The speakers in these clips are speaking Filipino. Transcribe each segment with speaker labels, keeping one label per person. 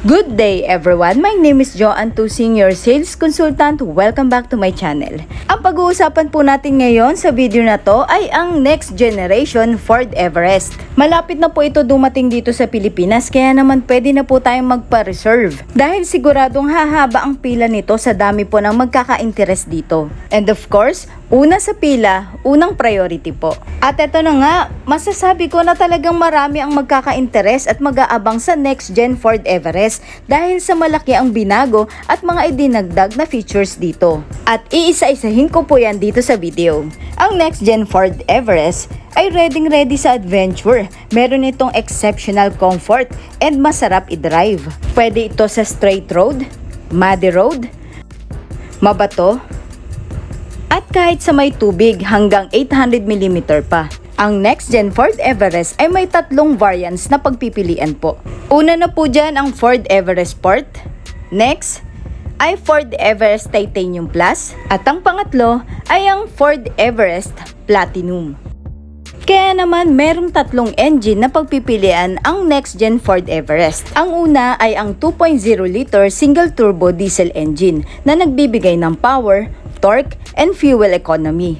Speaker 1: Good day everyone! My name is Jo Antu, Senior Sales Consultant. Welcome back to my channel. Ang pag-uusapan po natin ngayon sa video na to ay ang next generation Ford Everest. Malapit na po ito dumating dito sa Pilipinas, kaya naman pwede na po tayong magpa-reserve dahil siguradong hahaba ang pila nito sa dami po ng magkaka-interest dito. And of course, una sa pila, unang priority po. At eto na nga, masasabi ko na talagang marami ang magkaka-interest at mag-aabang sa next gen Ford Everest dahil sa malaki ang binago at mga idinagdag na features dito. At iisa-isahin ko po yan dito sa video. Ang next gen Ford Everest ay ready sa adventure. Meron itong exceptional comfort and masarap i-drive. Pwede ito sa straight road, muddy road, mabato, at kahit sa may tubig hanggang 800mm pa. Ang next gen Ford Everest ay may tatlong variants na pagpipilian po. Una na po dyan ang Ford Everest Sport. Next ay Ford Everest Titanium Plus. At ang pangatlo ay ang Ford Everest Platinum. Kaya naman merong tatlong engine na pagpipilian ang next gen Ford Everest. Ang una ay ang 2.0 liter single turbo diesel engine na nagbibigay ng power, torque, and fuel economy.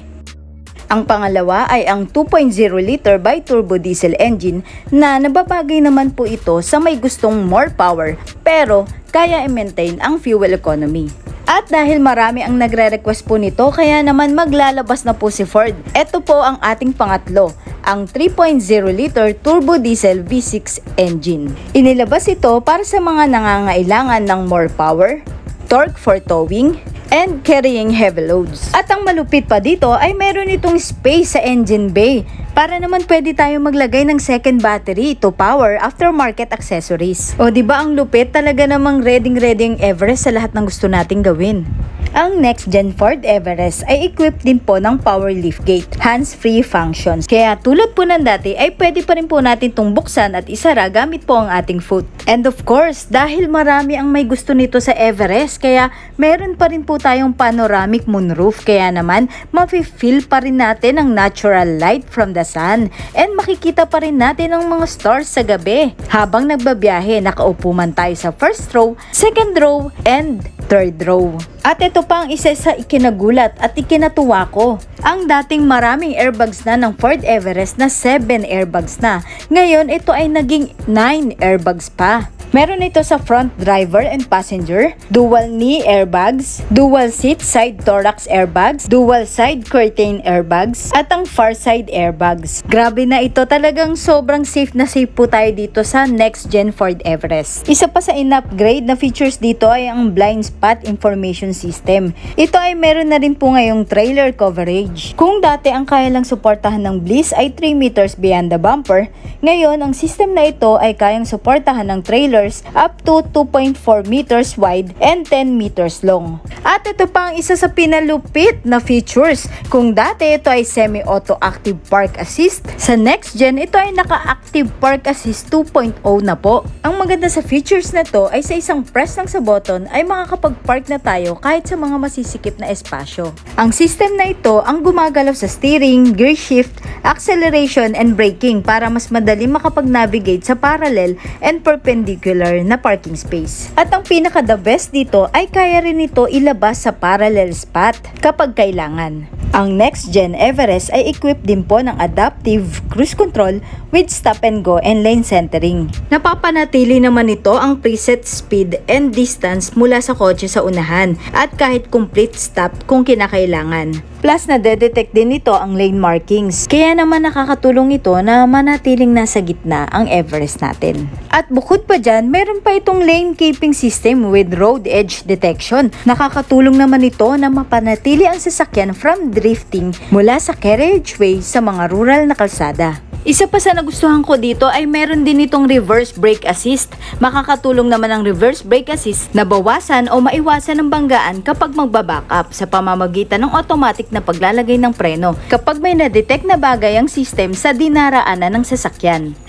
Speaker 1: Ang pangalawa ay ang 2.0 liter bi-turbo diesel engine na nababagay naman po ito sa may gustong more power pero kaya i-maintain ang fuel economy. At dahil marami ang nagre-request po nito, kaya naman maglalabas na po si Ford. Ito po ang ating pangatlo, ang 3.0 liter turbo diesel V6 engine. Inilabas ito para sa mga nangangailangan ng more power, torque for towing, and carrying heavy loads. At ang malupit pa dito ay meron itong space sa engine bay para naman pwede tayo maglagay ng second battery to power aftermarket accessories. O diba ang lupit, talaga namang ready ang Everest sa lahat ng gusto nating gawin. Ang next gen Ford Everest ay equipped din po ng power liftgate, hands-free functions. Kaya tulad po ng dati ay pwede pa rin po natin itong buksan at isara gamit po ang ating foot. And of course, dahil marami ang may gusto nito sa Everest, kaya meron pa rin po tayong panoramic moonroof. Kaya naman, mafe-feel pa rin natin ang natural light from the sun. And makikita pa rin natin ang mga stars sa gabi. Habang nagbabiyahe, nakaupo man tayo sa first row, second row, and third row. At ito pa ang isa sa ikinagulat at ikinatuwa ko. Ang dating maraming airbags na ng Ford Everest na 7 airbags na. Ngayon ito ay naging 9 airbags pa. Meron ito sa front driver and passenger, dual knee airbags, dual seat side thorax airbags, dual side curtain airbags, at ang far side airbags. Grabe na ito, talagang sobrang safe na safe po tayo dito sa next gen Ford Everest. Isa pa sa in-upgrade na features dito ay ang blind spot information system. Ito ay meron na rin po ngayong trailer coverage. Kung dati ang kaya lang suportahan ng Bliss ay 3 meters beyond the bumper, ngayon ang system na ito ay kayang suportahan ng trailer up to 2.4 meters wide and 10 meters long. At ito pa ang isa sa pinalupit na features. Kung dati ito ay semi-auto active park assist, sa next gen ito ay naka-active park assist 2.0 na po. Ang maganda sa features na to ay sa isang press lang sa button ay makakapag-park na tayo kahit sa mga masisikip na espasyo. Ang system na ito ang gumagalaw sa steering, gear shift, acceleration, and braking para mas madali makapag-navigate sa parallel and perpendicular na parking space. At ang pinaka the best dito ay kaya rin ito ilabas sa parallel spot kapag kailangan. Ang next gen Everest ay equipped din po ng adaptive cruise control with stop and go and lane centering. Napapanatili naman ito ang preset speed and distance mula sa kotse sa unahan at kahit complete stop kung kinakailangan. Plus na-detect din ito ang lane markings. Kaya naman nakakatulong ito na manatiling nasa gitna ang Everest natin. At bukod pa dyan, meron pa itong lane keeping system with road edge detection. Nakakatulong naman ito na mapanatili ang sasakyan from drifting mula sa carriageway sa mga rural na kalsada. Isa pa sa nagustuhan ko dito ay meron din itong reverse brake assist. Makakatulong naman ang reverse brake assist na bawasan o maiwasan ng banggaan kapag magbaback up sa pamamagitan ng automatic na paglalagay ng preno kapag may na-detect na bagay ang system sa dinaraanan ng sasakyan.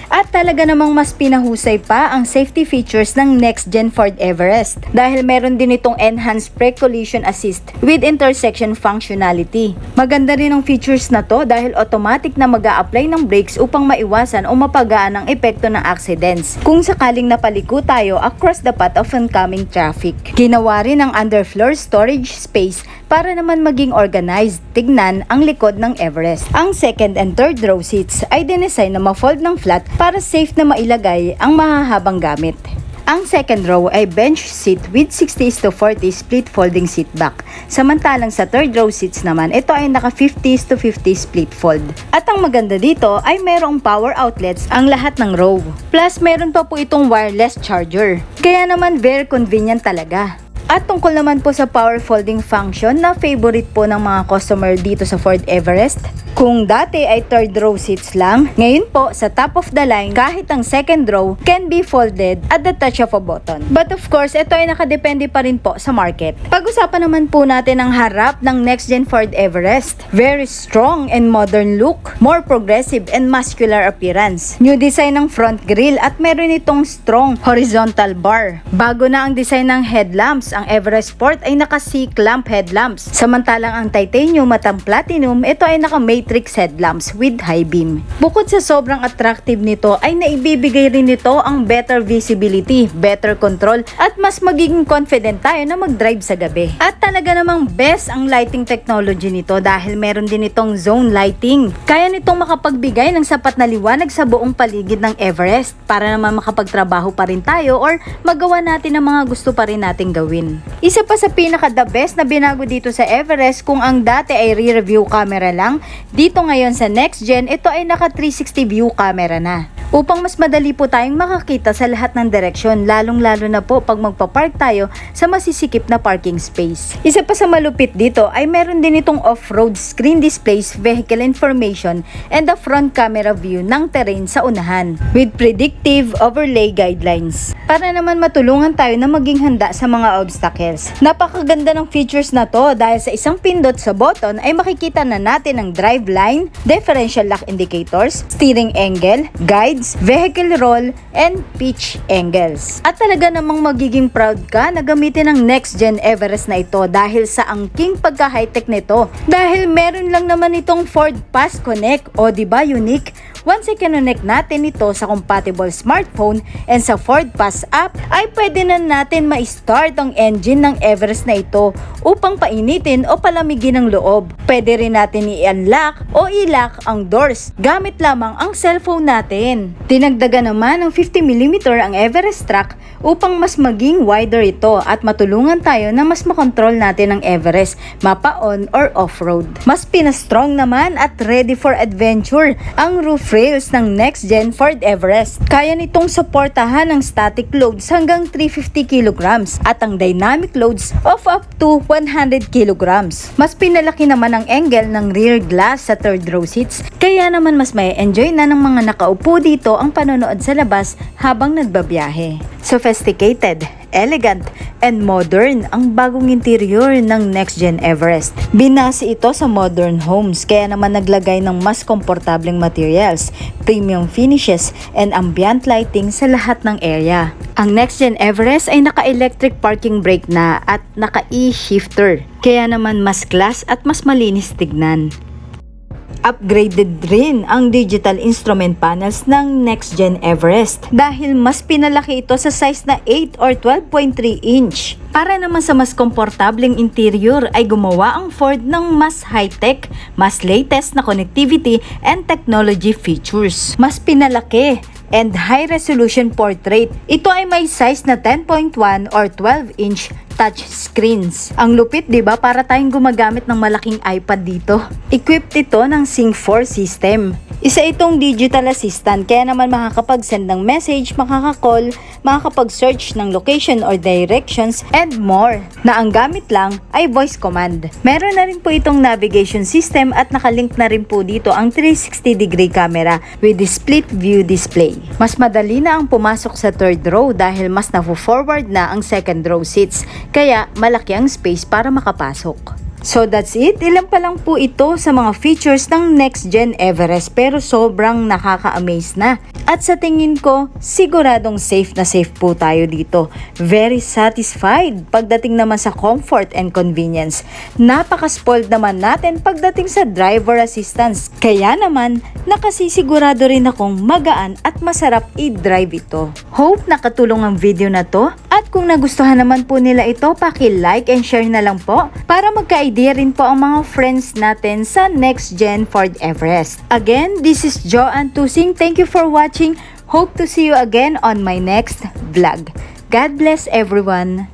Speaker 1: At talaga namang mas pinahusay pa ang safety features ng next gen Ford Everest dahil meron din itong enhanced pre-collision assist with intersection functionality. Maganda rin ang features na to dahil automatic na mag-a-apply ng brakes upang maiwasan o mapagaan ang epekto ng accidents kung sakaling napaliko tayo across the path of oncoming traffic. Ginawa rin ang underfloor storage space para naman maging organized. Tignan ang likod ng Everest. Ang second and third row seats ay dinesign na ma-fold ng flat para safe na mailagay ang mahahabang gamit. Ang second row ay bench seat with 60:40 split folding seat back. Samantalang sa third row seats naman, ito ay naka 50:50 split fold. At ang maganda dito ay merong power outlets ang lahat ng row. Plus meron pa po itong wireless charger. Kaya naman very convenient talaga. At tungkol naman po sa power folding function na favorite po ng mga customer dito sa Ford Everest, kung dati ay third row seats lang, ngayon po sa top of the line kahit ang second row can be folded at the touch of a button. But of course, ito ay nakadepende pa rin po sa market. Pag-usapan naman po natin ang harap ng next gen Ford Everest. Very strong and modern look, more progressive and muscular appearance. New design ng front grille at meron itong strong horizontal bar. Bago na ang design ng headlamps, ang Everest Sport ay naka C-clamp headlamps. Samantalang ang titanium at ang platinum, ito ay naka matrix headlamps with high beam. Bukod sa sobrang attractive nito, ay naibibigay rin nito ang better visibility, better control, at mas magiging confident tayo na mag-drive sa gabi. At talaga namang best ang lighting technology nito dahil meron din itong zone lighting. Kaya nitong makapagbigay ng sapat na liwanag sa buong paligid ng Everest para naman makapagtrabaho pa rin tayo or magawa natin ang mga gusto pa rin nating gawin. Isa pa sa pinaka the best na binago dito sa Everest, kung ang dati ay rear view camera lang, dito ngayon sa next gen, ito ay naka 360 view camera na. Upang mas madali po tayong makakita sa lahat ng direksyon, lalong-lalo na po pag magpapark tayo sa masisikip na parking space. Isa pa sa malupit dito ay meron din itong off-road screen displays, vehicle information, and the front camera view ng terrain sa unahan with predictive overlay guidelines para naman matulungan tayo na maging handa sa mga obstacles. Napakaganda ng features na to dahil sa isang pindot sa button ay makikita na natin ang drive line, differential lock indicators, steering angle, guides, vehicle roll, and pitch angles. At talaga namang magiging proud ka na gamitin ang next gen Everest na ito dahil sa angking pagka-high-tech nito. Dahil meron lang naman itong Ford Pass Connect, o diba unique? Once i-connect natin ito sa compatible smartphone and sa Ford Pass app, ay pwede na natin ma-start ang engine ng Everest na ito upang painitin o palamigin ang loob. Pwede rin natin i-unlock o i-lock ang doors gamit lamang ang cellphone natin. Dinagdagan naman ng 50mm ang Everest track upang mas maging wider ito at matulungan tayo na mas makontrol natin ang Everest, mapa-on or off-road. Mas pinastrong naman at ready for adventure ang roof rails ng next gen Ford Everest. Kaya nitong suportahan ang static loads hanggang 350 kg at ang dynamic loads of up to 100 kg. Mas pinalaki naman ang angle ng rear glass sa third row seats, kaya naman mas may enjoy na ng mga nakaupo dito ang panonood sa labas habang nagbabiyahe. Sophisticated, elegant, and modern ang bagong interior ng next gen Everest. Binase ito sa modern homes, kaya naman naglagay ng mas komportableng materials, premium finishes, and ambient lighting sa lahat ng area. Ang next gen Everest ay naka-electric parking brake na at naka-e-shifter, kaya naman mas class at mas malinis tignan. Upgraded rin ang digital instrument panels ng next gen Everest dahil mas pinalaki ito sa size na 8 or 12.3 inch. Para naman sa mas komportableng interior ay gumawa ang Ford ng mas high-tech, mas latest na connectivity and technology features. Mas pinalaki and high-resolution portrait. Ito ay may size na 10.1 or 12-inch touch screens. Ang lupit, 'di ba? Para tayong gumagamit ng malaking iPad dito. Equipped ito ng Sync 4 system. Isa itong digital assistant, kaya naman makakapag-send ng message, makaka-call, makakapag-search ng location or directions, and more, na ang gamit lang ay voice command. Meron na rin po itong navigation system at nakalink na rin po dito ang 360-degree camera with the split view display. Mas madali na ang pumasok sa third row dahil mas na-forward na ang second row seats, kaya malaki ang space para makapasok. So that's it. Ilan pa lang po ito sa mga features ng Next Gen Everest pero sobrang nakaka-amaze na. At sa tingin ko, siguradong safe na safe po tayo dito. Very satisfied pagdating naman sa comfort and convenience. Napaka-spoiled naman natin pagdating sa driver assistance. Kaya naman, nakasisigurado rin akong magaan at masarap i-drive ito. Hope nakatulong ang video na to. At kung nagustuhan naman po nila ito, paki-like and share na lang po para magka-idea rin po ang mga friends natin sa Next Gen Ford Everest. Again, this is Joanne Tusing. Thank you for watching. Hope to see you again on my next vlog. God bless everyone.